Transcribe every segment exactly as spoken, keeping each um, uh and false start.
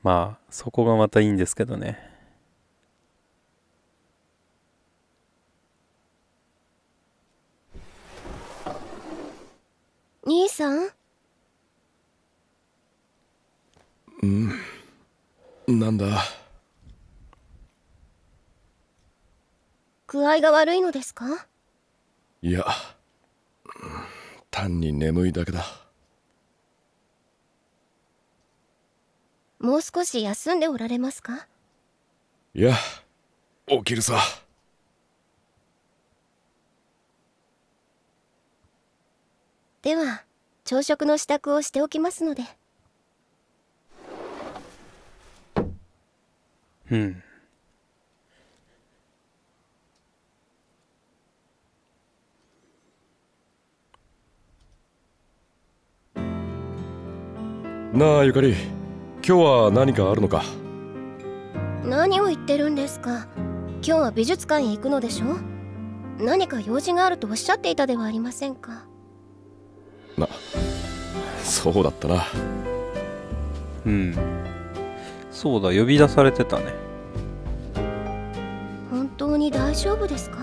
まあそこがまたいいんですけどね。 兄さん。 うん、なんだ。 具合が悪いのですか？ いや、単に眠いだけだ。 もう少し休んでおられますか？ いや、起きるさ。 では朝食の支度をしておきますので。 うん。 なあゆかり、今日は何かあるのか？ 何を言ってるんですか。今日は美術館へ行くのでしょ。何か用事があるとおっしゃっていたではありませんか。 な、そうだったな。 うん。そうだ、呼び出されてたね。 本当に大丈夫ですか？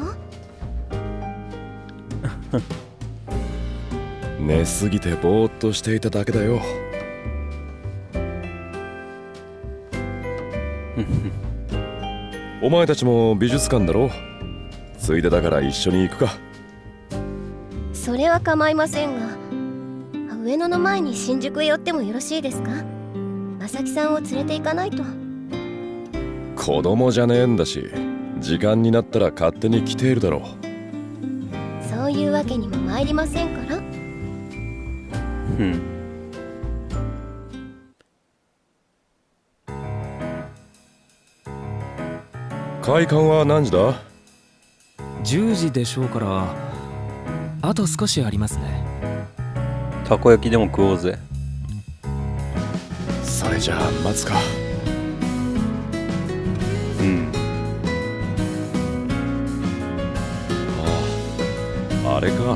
寝すぎてぼーっとしていただけだよ。お前たちも美術館だろ。ついでだから一緒に行くか。 それは構いませんが、上野の前に新宿へ寄ってもよろしいですか。正木さんを連れて行かないと。 子供じゃねえんだし、時間になったら勝手に来ているだろう。 そういうわけにも参りませんから。うん。 開館は何時だ？ じゅうじでしょうから、あと少しありますね。 たこ焼きでも食おうぜ。 それじゃあ待つか。 うん。 ああ、あれか。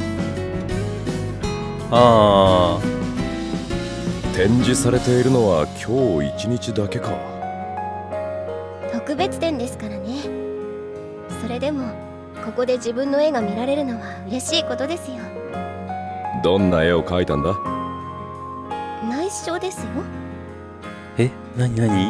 ああ。 展示されているのは今日一日だけか。 特別展ですからね。それでもここで自分の絵が見られるのは嬉しいことですよ。 どんな絵を描いたんだ？ 内緒ですよ。 え、なになに？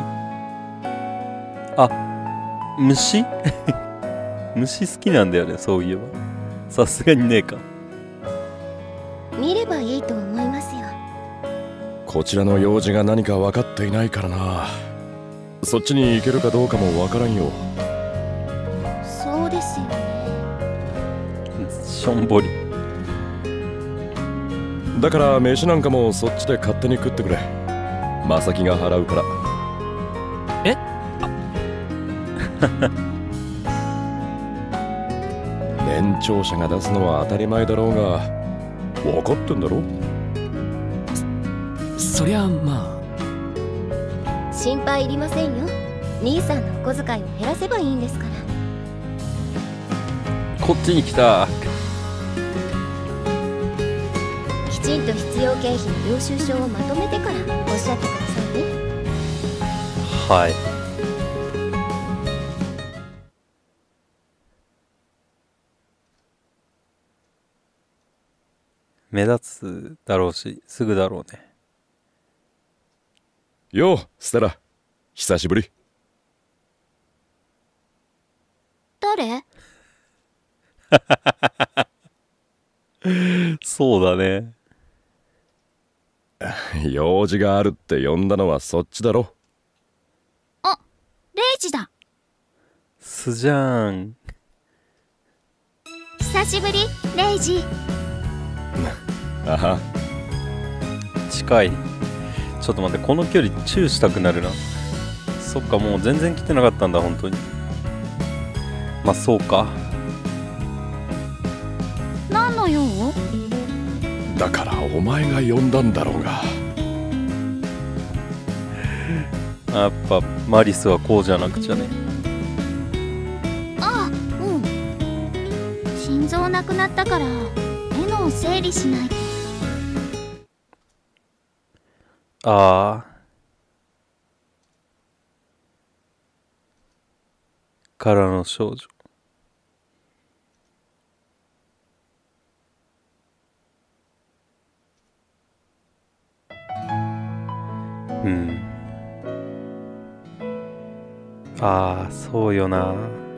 あ、虫虫好きなんだよね、そういえば。さすがにねえか。 見ればいいと思いますよ。 こちらの用事が何か分かっていないからな。そっちに行けるかどうかも分からんよ。 そうですよね。 しょんぼり。 だから飯なんかもそっちで勝手に食ってくれ。正木が払うから。 え？ 年長者が出すのは当たり前だろうが、分かってんだろ？ そ、そりゃまあ。 心配いりませんよ。兄さんのお小遣いを減らせばいいんですから。 こっちに来た。 きちんと必要経費の領収書をまとめてからおっしゃってくださいね。 はい。目立つだろうし、すぐだろうね。 よう、ステラ。久しぶり。 誰？ そうだね。 用事があるって呼んだのはそっちだろ。 あ、レイジだ。 すじゃん。 久しぶり、レイジ。 あは。 近い。ちょっと待って、この距離チューしたくなるな。そっか、もう全然来てなかったんだ、本当に。まあそうか。 何の用？ だからお前が呼んだんだろうが。 やっぱマリスはこうじゃなくちゃね。 ああ、うん。心臓なくなったから絵の整理しないと。 ああ。 からの少女。うん。ああ、そうよな。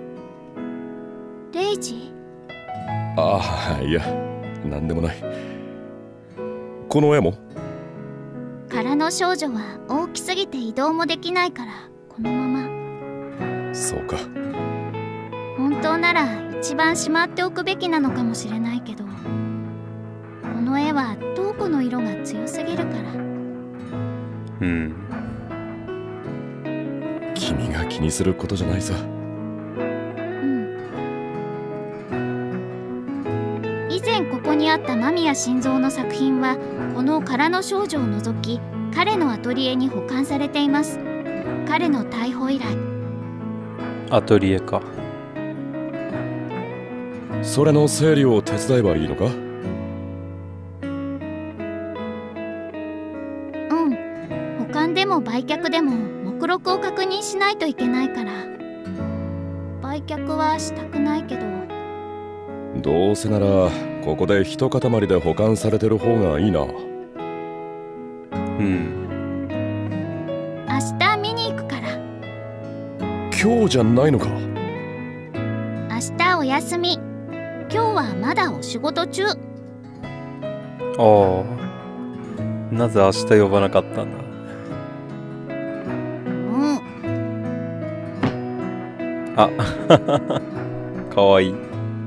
レイジ？ ああ、いや、なんでもない。この絵も？ 空の少女は大きすぎて移動もできないからこのまま。 そうか。 本当なら一番しまっておくべきなのかもしれないけど、この絵は瞳子の色が強すぎるから。 うん。 君が気にすることじゃないさ。 うん。以前ここにあった間宮心臓の作品はこの空の少女を除き彼のアトリエに保管されています。彼の逮捕以来。 アトリエか。 それの整理を手伝えばいいのか？ うん。保管でも売却でも目録を確認しないといけないから。売却はしたくないけど。 どうせならここで一塊で保管されてる方がいいな。うん 。 明日見に行くから。 今日じゃないのか？ 明日お休み。今日はまだお仕事中。ああ、なぜ明日呼ばなかったんだ。 うん。 あかわいい。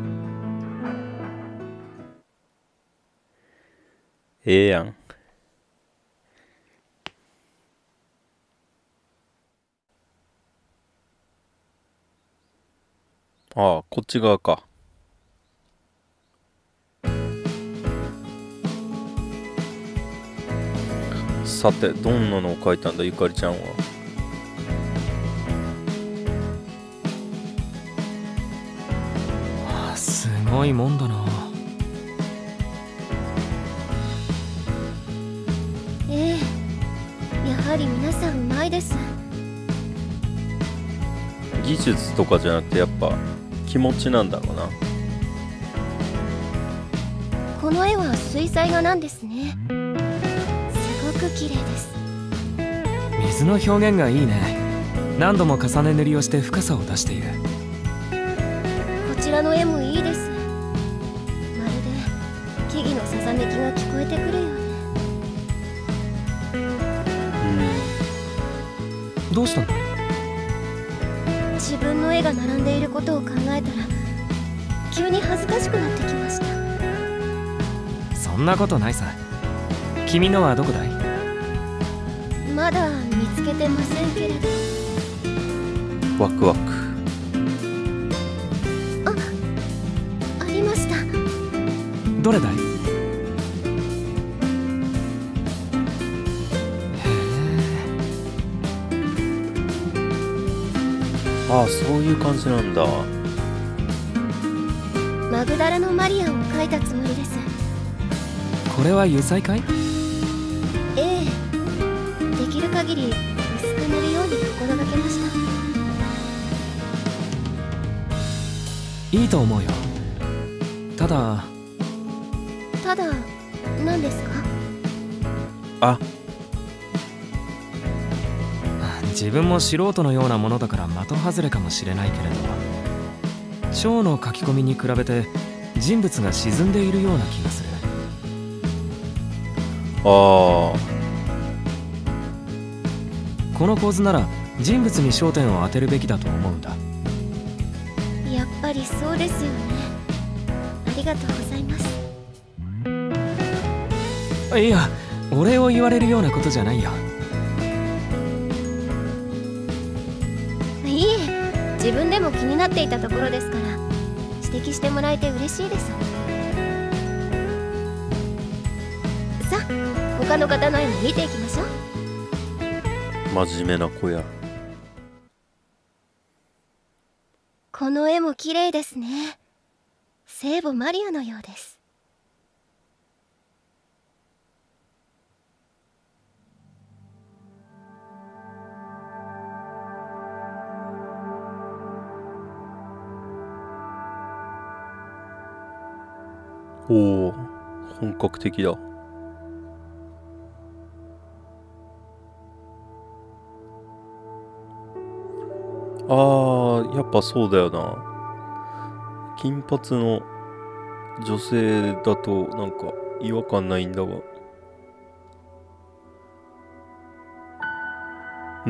ええやん。ああ、こっち側か。さて、どんなのを描いたんだ、ゆかりちゃんは。 あ、すごいもんだな。 ええ、やはり皆さんうまいです。 技術とかじゃなくてやっぱ気持ちなんだろうな。 この絵は水彩画なんですね。すごく綺麗です。 水の表現がいいね。何度も重ね塗りをして深さを出している。 こちらの絵もいいです。まるで木々のささめきが聞こえてくるようで。 うん。どうしたの？ 自分の絵が並んでいることを考えたら急に恥ずかしくなってきました。 そんなことないさ。君のはどこだい？ まだ見つけてませんけれど。 ワクワク。 あ、ありました。 どれだい？ ああ、そういう感じなんだ。 マグダラのマリアを描いたつもりです。 これは油彩かい？ ええ、できる限り薄く塗るように心がけました。 いいと思うよ。ただただ何ですか？ あ、 自分も素人のようなものだから的外れかもしれないけれど、蝶の書き込みに比べて人物が沈んでいるような気がする。 ああ、 この構図なら人物に焦点を当てるべきだと思うんだ。 やっぱりそうですよね。ありがとうございます。 いや、お礼を言われるようなことじゃないよ。 いいえ、自分でも気になっていたところですから指摘してもらえて嬉しいです。さあ、他の方の絵も見ていきましょう。 真面目な子や。 この絵も綺麗ですね。聖母マリアのようです。 おお、本格的だ。あー、やっぱそうだよな。金髪の女性だとなんか違和感ないんだが。うん。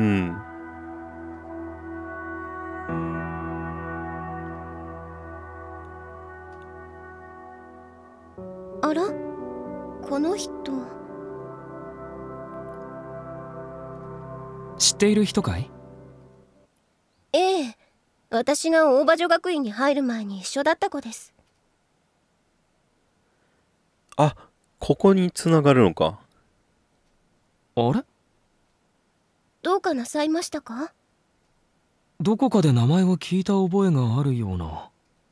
あら、この人。 知っている人かい？ ええ、私が大場女学院に入る前に一緒だった子です。 あ、ここに繋がるのか。 あれ？ どうかなさいましたか？ どこかで名前を聞いた覚えがあるような。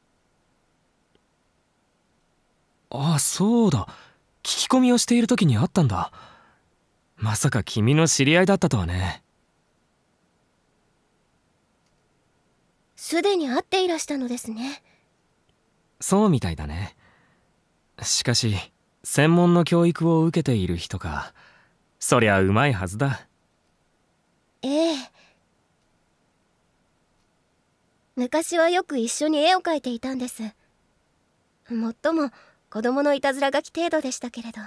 あ、そうだ。聞き込みをしている時に会ったんだ。まさか君の知り合いだったとはね。 すでに会っていらしたのですね。 そうみたいだね。しかし専門の教育を受けている人か。そりゃうまいはずだ。 ええ。昔はよく一緒に絵を描いていたんです。もっとも子供のいたずら書き程度でしたけれど。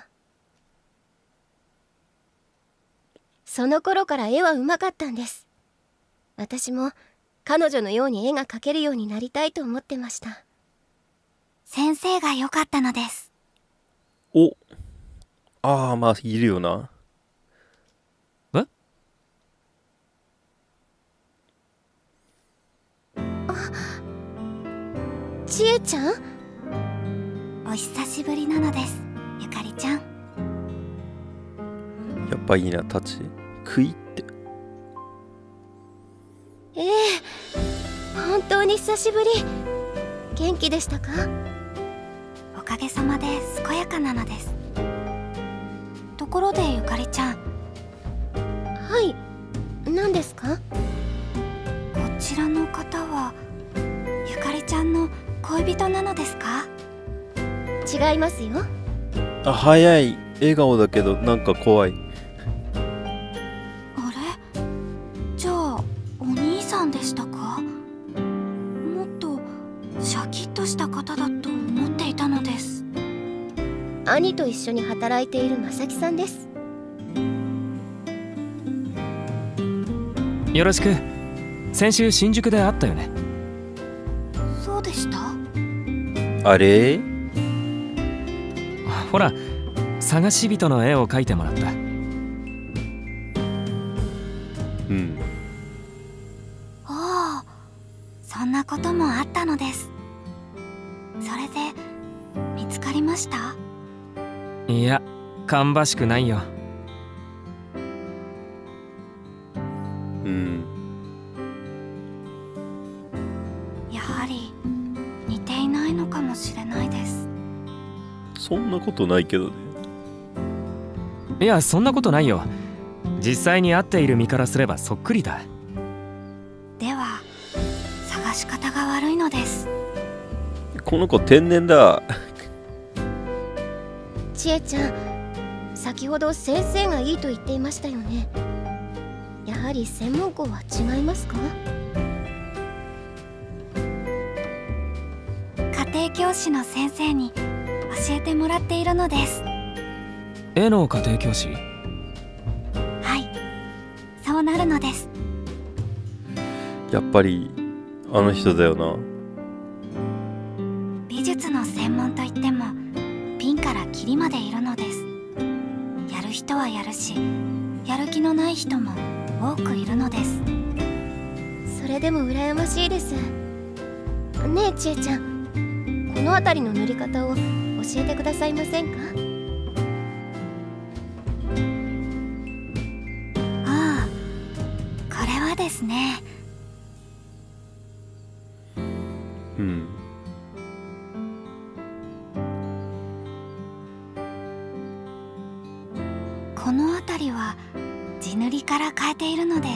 その頃から絵はうまかったんです。私も彼女のように絵が描けるようになりたいと思ってました。 先生が良かったのです。 お、ああ、まあいるよな。 え？ あ、ちえちゃん？ お久しぶりなのです、ゆかりちゃん。 やっぱいいな、タチ。クイって。 ええ、本当に久しぶり。元気でしたか？ おかげさまで健やかなのです。ところでゆかりちゃん。 はい、何ですか？ こちらの方はゆかりちゃんの恋人なのですか？ 違いますよ。 あ、早い。笑顔だけどなんか怖い。 あれ？じゃあお兄さんでしたか？もっとシャキッとした方だと思っていたのです。 兄と一緒に働いている正木さんです。 よろしく。先週新宿で会ったよね。 そうでした？ あれ？ ほら、探し人の絵を描いてもらった。 うん。 ああ、そんなこともあったのです。それで見つかりました？ いや、芳しくないよ。 うん。 やはり似ていないのかもしれないです。 そんなことないけどね。 いや、そんなことないよ。実際に会っている身からすればそっくりだ。 では探し方が悪いのです。 この子天然だ。 ちえちゃん、先ほど先生がいいと言っていましたよね。やはり専門校は違いますか？ 家庭教師の先生に教えてもらっているのです。 絵の家庭教師？ はい、そうなるのです。 やっぱりあの人だよな。 美術の専門といってもピンからキリまでいるのです。やる人はやるし、やる気のない人も多くいるのです。 それでも羨ましいです。ねえちえちゃん、この辺りの塗り方を教えてくださいませんか？ ああ、これはですね。 うん。 この辺りは地塗りから変えているのです。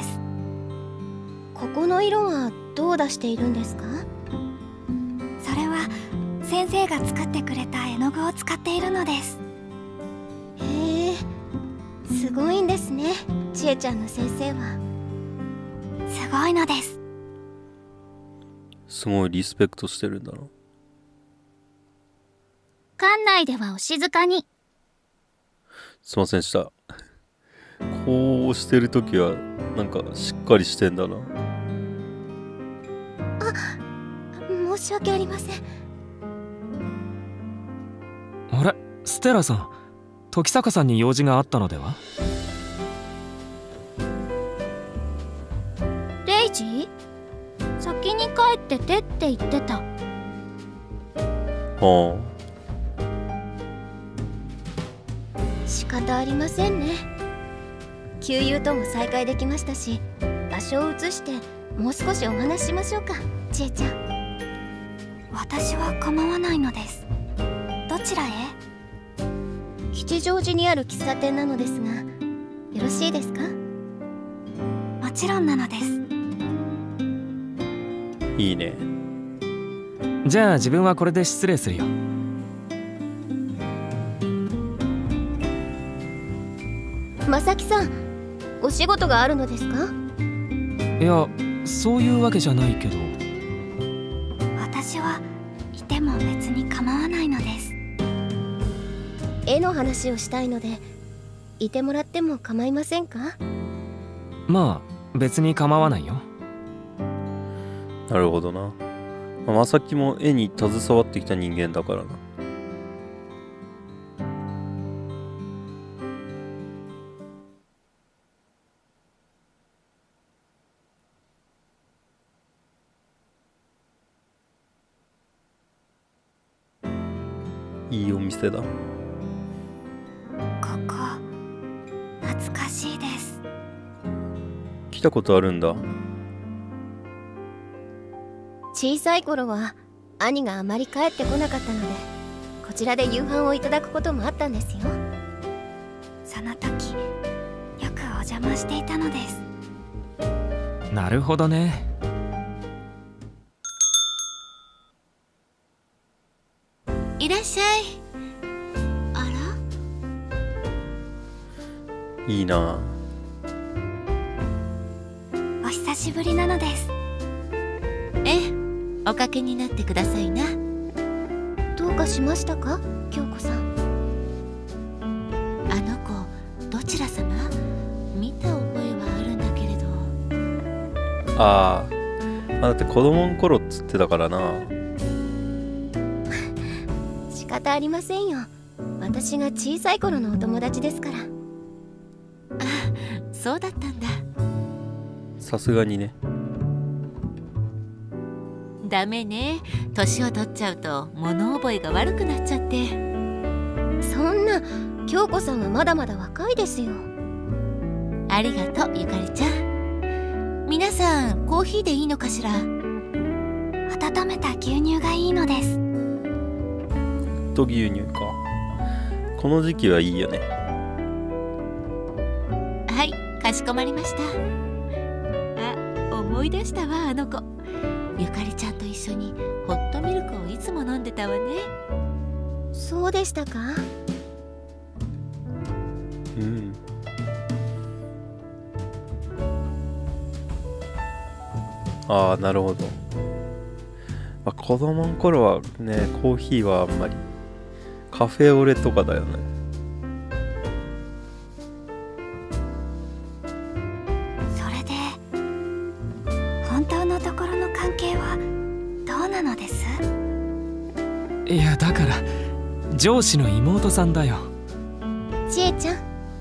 ここの色はどう出しているんですか？ それは先生が作ってくれた絵の具を使っているのです。 へえ、すごいんですね、ちえちゃんの先生は。 すごいのです。 すごいリスペクトしてるんだな。 館内ではお静かに。 すいませんでした。こうしてるときはなんかしっかりしてんだな。 あ、申し訳ありません。 あれ、ステラさん、時坂さんに用事があったのでは？ レイジ？先に帰っててって言ってた。 はあ、仕方ありませんね。旧友とも再会できましたし、場所を移してもう少しお話ししましょうか、ちえちゃん。 私は構わないのです。どちらへ？ 吉祥寺にある喫茶店なのですが、よろしいですか？ もちろんなのです。 いいね。 じゃあ自分はこれで失礼するよ。 まさきさん、お仕事があるのですか？ いや、そういうわけじゃないけど。 私はいても別に構わないのです。 絵の話をしたいので、いてもらっても構いませんか？ まあ別に構わないよ。 なるほどな。まさきも絵に携わってきた人間だからな。いいお店だ。 ここ懐かしいです。 来たことあるんだ。 小さい頃は兄があまり帰ってこなかったので、こちらで夕飯をいただくこともあったんですよ。 その時よくお邪魔していたのです。 なるほどね。 いらっしゃい。あら？ いいな。 お久しぶりなのです。 ええ、おかけになってくださいな。 どうかしましたか、京子さん。 あの子どちら様？見た覚えはあるんだけれど。 あー、まあだって子供の頃っつってたからな。 仕方ありませんよ。私が小さい頃のお友達ですから。 あ、そうだったんだ。 さすがにね。 ダメね、年を取っちゃうと物覚えが悪くなっちゃって。 そんな、京子さんはまだまだ若いですよ。 ありがとう、ゆかりちゃん。皆さんコーヒーでいいのかしら？ 温めた牛乳がいいのです。 と牛乳か。この時期はいいよね。 はい、かしこまりました。あ、思い出したわ、あの子。ゆかりちゃんと一緒にホットミルクをいつも飲んでたわね。 そうでしたか？ うん。ああ、なるほど。まあ、子供の頃はね、コーヒーはあんまり。カフェオレとかだよね。 それで本当のところの関係はどうなのです？ いや、だから上司の妹さんだよ。 ちえちゃん。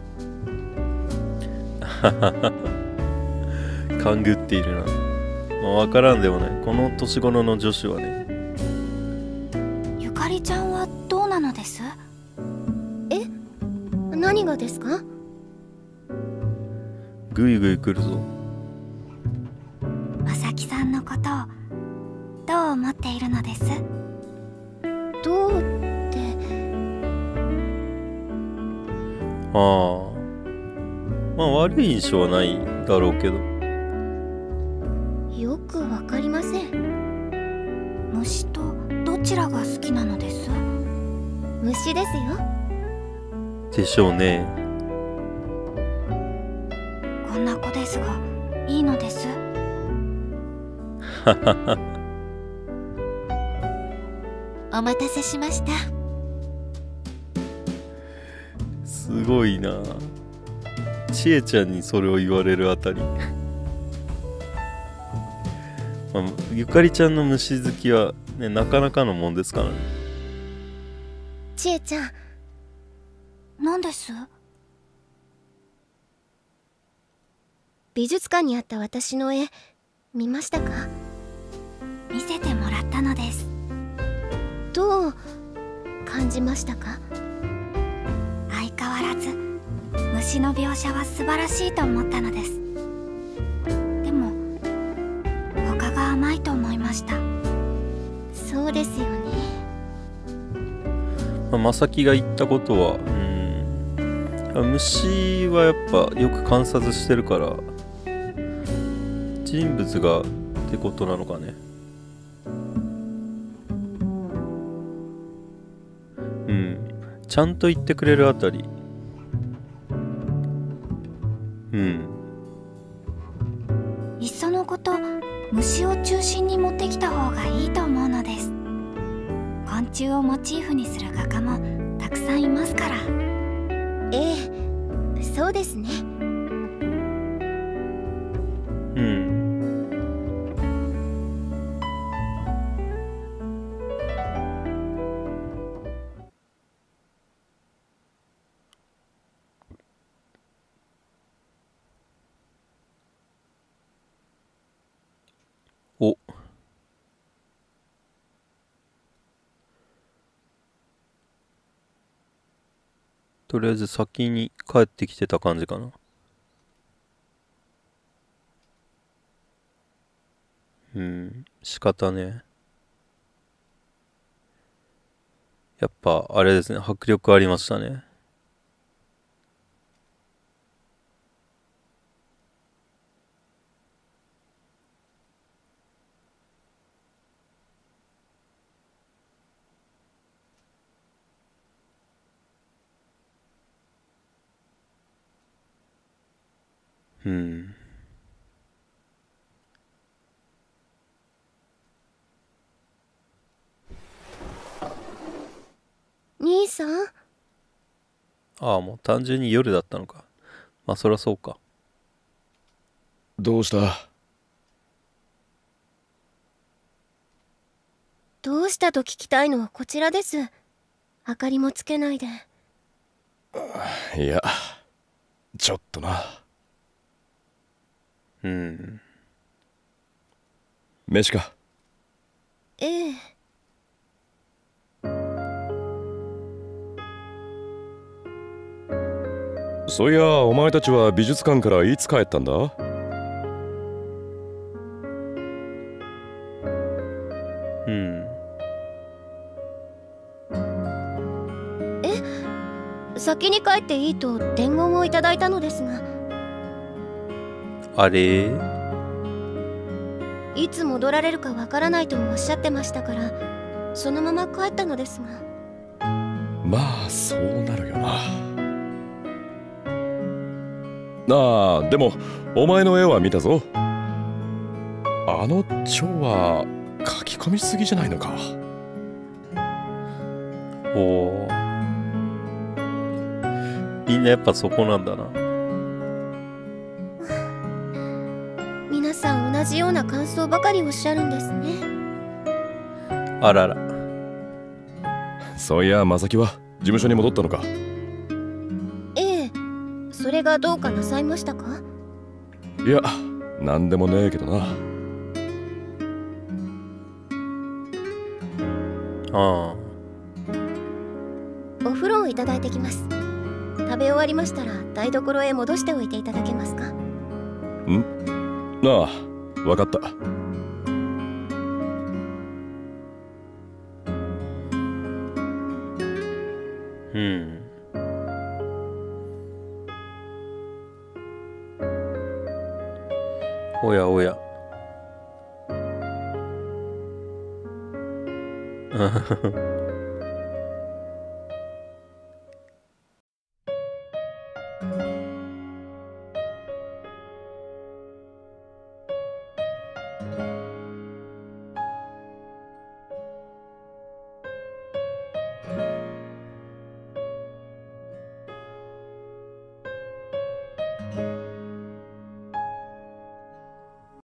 勘ぐっているな。まあ、わからんでもない。この年頃の女子はね。 ゆかりちゃんはどうなのです？ え？何がですか？ ぐいぐい来るぞ。 まさきさんのことをどう思っているのです？ どうって。 ああ。まあ悪い印象はないだろうけど。 よくわかりません。 虫とどちらが好きなのです？ 虫ですよ。 でしょうね。 こんな子ですがいいのです。 お待たせしました。 すごいな。ちえちゃんにそれを言われるあたり。まあ、ゆかりちゃんの虫好きはね、なかなかのもんですからね。 ちえちゃん、 何です？ 美術館にあった私の絵見ましたか？ 見せてもらったのです。 どう感じましたか？ 相変わらず虫の描写は素晴らしいと思ったのです。でも他が甘いと思いました。 そうですよね。 まあ、まさきが言ったことは、うん、虫はやっぱよく観察してるから人物がってことなのかね。うん、ちゃんと言ってくれるあたり、うん、 いっそのこと虫を中心に持ってきた方がいいと思うのです。昆虫をモチーフにする画家もたくさんいますから。 ええ、そうですね。 うん。お。とりあえず先に帰ってきてた感じかな。うん、仕方ね。やっぱあれですね、迫力ありましたね。うん。 兄さん、 ああ、もう単純に夜だったのか。まあそりゃそうか。 どうした？ どうしたと聞きたいのはこちらです。明かりもつけないで。 いや、ちょっとな。 うん。 飯か？ ええ。 そういや、お前たちは美術館からいつ帰ったんだ？ うん。 え、先に帰っていいと伝言をいただいたのですが。 あれ？ いつ戻られるかわからないともおっしゃってましたから、そのまま帰ったのですが。 まあそうなるよな。ああ、でもお前の絵は見たぞ。あの蝶は書き込みすぎじゃないのか？ おお。みんなやっぱそこなんだな。 皆さん同じような感想ばかりおっしゃるんですね。 あらら。 そういや、まさきは事務所に戻ったのか？ ええ、それがどうかなさいましたか？ いや、なんでもねえけどな。 ああ。 お風呂をいただいてきます。食べ終わりましたら台所へ戻しておいていただけますか？ ん？ああ、わかった。 うん。おやおや。 うん